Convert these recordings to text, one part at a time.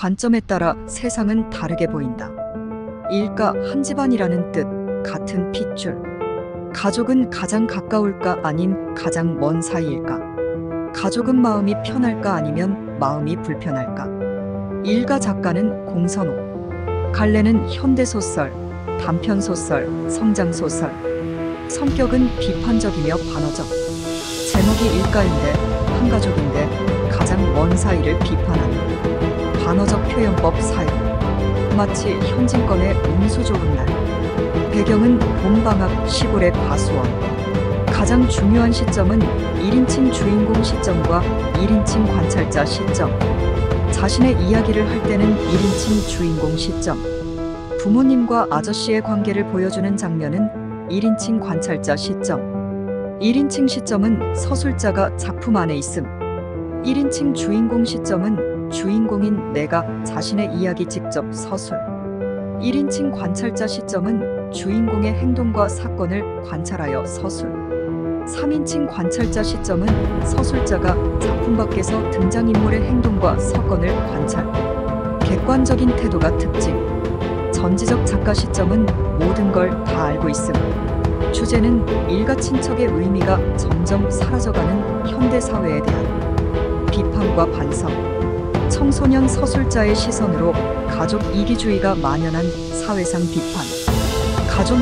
관점에 따라 세상은 다르게 보인다. 일가 한 집안이라는 뜻, 같은 핏줄. 가족은 가장 가까울까 아님 가장 먼 사이일까? 가족은 마음이 편할까 아니면 마음이 불편할까? 일가 작가는 공선호. 갈래는 현대소설, 단편소설, 성장소설. 성격은 비판적이며 반어적. 제목이 일가인데 한가족인데 가장 먼 사이를 비판하는 반어적 표현법 사용. 마치 현진건의 운수 좋은 날. 배경은 봄방학 시골의 과수원. 가장 중요한 시점은 1인칭 주인공 시점과 1인칭 관찰자 시점. 자신의 이야기를 할 때는 1인칭 주인공 시점. 부모님과 아저씨의 관계를 보여주는 장면은 1인칭 관찰자 시점. 1인칭 시점은 서술자가 작품 안에 있음. 1인칭 주인공 시점은 주인공인 내가 자신의 이야기 직접 서술. 1인칭 관찰자 시점은 주인공의 행동과 사건을 관찰하여 서술. 3인칭 관찰자 시점은 서술자가 작품 밖에서 등장인물의 행동과 사건을 관찰. 객관적인 태도가 특징. 전지적 작가 시점은 모든 걸 다 알고 있음. 주제는 일가 친척의 의미가 점점 사라져가는 현대사회에 대한 비판과 반성. 청소년 서술자의 시선으로 가족 이기주의가 만연한 사회상 비판. 가족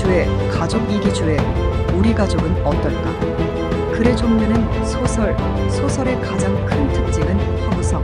이기주의, 우리 가족은 어떨까? 글의 종류는 소설, 소설의 가장 큰 특징은 허구성.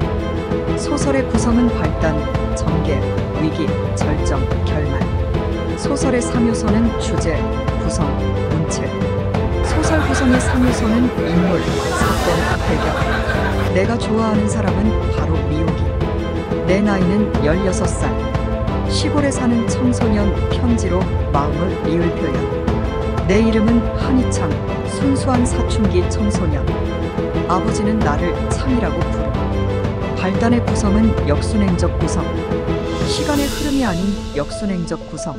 소설의 구성은 발단, 전개, 위기, 절정, 결말. 소설의 3요소는 주제, 구성, 문체. 소설 구성의 3요소는 인물, 사건, 배경. 내가 좋아하는 사람은 바로 미옥이. 내 나이는 16살. 시골에 사는 청소년, 편지로 마음을 리을 표현. 내 이름은 한희창, 순수한 사춘기 청소년. 아버지는 나를 창이라고 부르. 발단의 구성은 역순행적 구성. 시간의 흐름이 아닌 역순행적 구성.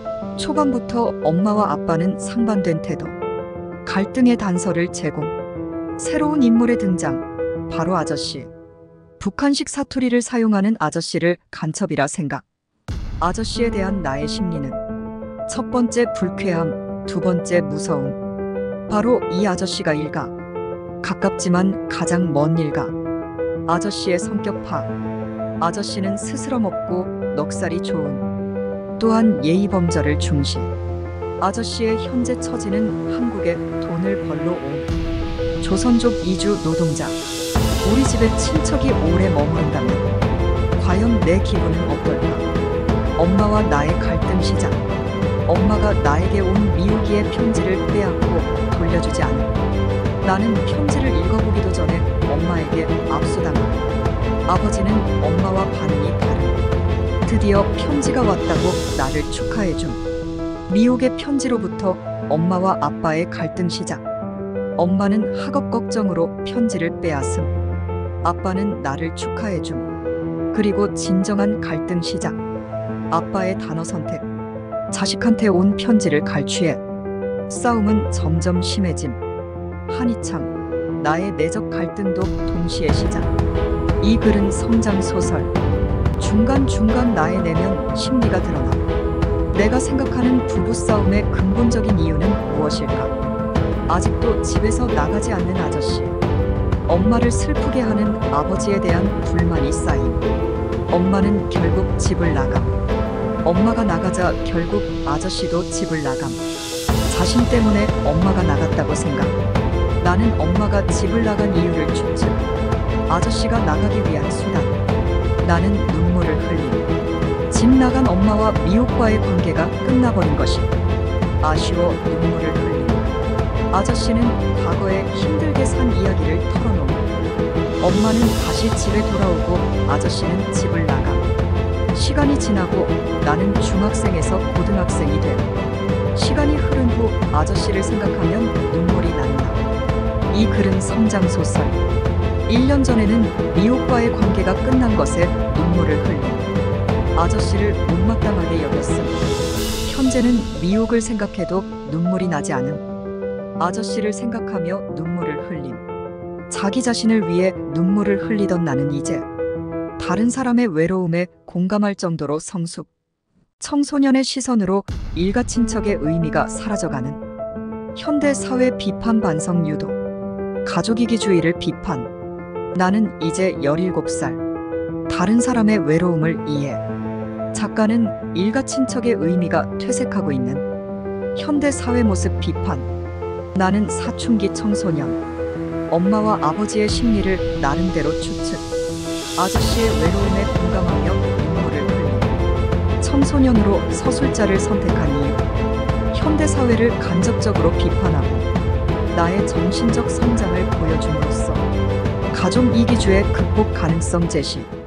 초반부터 엄마와 아빠는 상반된 태도. 갈등의 단서를 제공. 새로운 인물의 등장, 바로 아저씨. 북한식 사투리를 사용하는 아저씨를 간첩이라 생각. 아저씨에 대한 나의 심리는 첫 번째 불쾌함, 두 번째 무서움. 바로 이 아저씨가 일가. 가깝지만 가장 먼 일가. 아저씨의 성격 파악. 아저씨는 스스럼 없고 넉살이 좋은. 또한 예의범절을 중시. 아저씨의 현재 처지는 한국에 돈을 벌러 온 조선족 이주 노동자. 우리 집에 친척이 오래 머무른다면 과연 내 기분은 어떨까? 엄마와 나의 갈등 시작. 엄마가 나에게 온 미우기의 편지를 빼앗고 돌려주지 않음. 나는 편지를 읽어보기도 전에 엄마에게 압수당함. 아버지는 엄마와 반응이 다름. 드디어 편지가 왔다고 나를 축하해줌. 미혹의 편지로부터 엄마와 아빠의 갈등 시작. 엄마는 학업 걱정으로 편지를 빼앗음. 아빠는 나를 축하해줌. 그리고 진정한 갈등 시작. 아빠의 단어 선택. 자식한테 온 편지를 갈취해. 싸움은 점점 심해짐. 한희창, 나의 내적 갈등도 동시에 시작. 이 글은 성장소설. 중간중간 나의 내면 심리가 드러나. 내가 생각하는 부부싸움의 근본적인 이유는 무엇일까? 아직도 집에서 나가지 않는 아저씨. 엄마를 슬프게 하는 아버지에 대한 불만이 쌓임. 엄마는 결국 집을 나감. 엄마가 나가자 결국 아저씨도 집을 나감. 자신 때문에 엄마가 나갔다고 생각. 나는 엄마가 집을 나간 이유를 추측. 아저씨가 나가기 위한 수단. 나는 눈물을 흘림. 집 나간 엄마와 미옥과의 관계가 끝나버린 것이. 아쉬워 눈물을 흘림. 아저씨는 과거에 힘들게 산 이야기를 털어놓음. 엄마는 다시 집에 돌아오고 아저씨는 집을 나감. 시간이 지나고 나는 중학생에서 고등학생이 돼. 시간이 흐른 후 아저씨를 생각하면 눈물이 난다. 이 글은 성장소설. 1년 전에는 미옥과의 관계가 끝난 것에 눈물을 흘림. 아저씨를 못마땅하게 여겼음. 현재는 미옥을 생각해도 눈물이 나지 않음. 아저씨를 생각하며 눈물을 흘림. 자기 자신을 위해 눈물을 흘리던 나는 이제 다른 사람의 외로움에 공감할 정도로 성숙. 청소년의 시선으로 일가친척의 의미가 사라져가는 현대 사회 비판 반성 유도. 가족이기주의를 비판. 나는 이제 17살. 다른 사람의 외로움을 이해. 작가는 일가친척의 의미가 퇴색하고 있는 현대 사회 모습 비판. 나는 사춘기 청소년. 엄마와 아버지의 심리를 나름대로 추측. 아저씨의 외로움에 공감하며 눈물을 흘리고. 청소년으로 서술자를 선택한 이유. 현대 사회를 간접적으로 비판하고 나의 정신적 성장을 보여줌으로써 가족 이기주의 극복 가능성 제시.